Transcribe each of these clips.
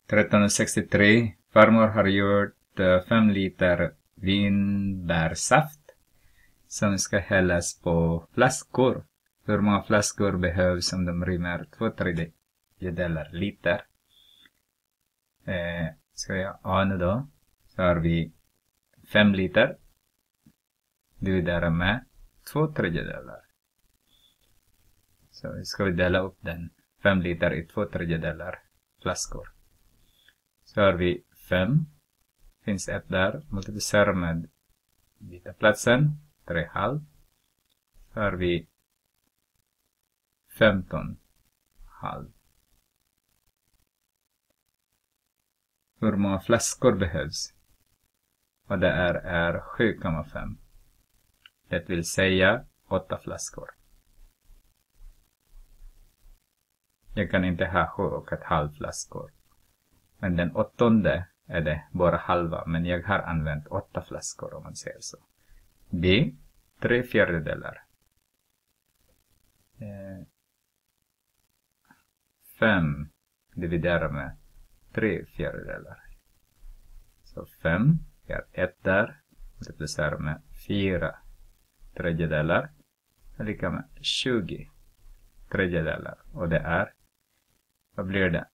1363. Farmor har gjort 5 liter vinbärsaft som ska hällas på flaskor. Hur många flaskor behövs om de rymmer 2/3 liter? Ska jag ana då? Så har vi 5 liter. Dividera med 2/3. Så ska vi dela upp den 5 liter i 2/3 flaskor. Så har vi 5. Finns ett där. Multiplicerar med byta platsen. 3,5. Så har vi 15,5. Hur många flaskor behövs? Och det är 7,5. Det vill säga 8 flaskor. Jag kan inte ha 7,5 flaskor. Men den 8:e är det bara halva. Men jag har använt 8 flaskor om man säger så. B. 3/4. 5 dividerar med 3/4. Så 5. Vi har 1 där. Multiplicerar med 4/3. är lika med 20/3. Och det är, vad blir det?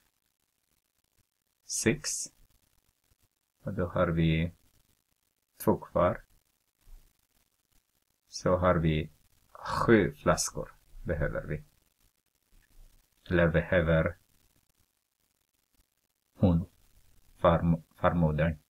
6. Och då har vi 2 kvar. Så har vi 7 flaskor behöver vi. Eller behöver hon, farmodern.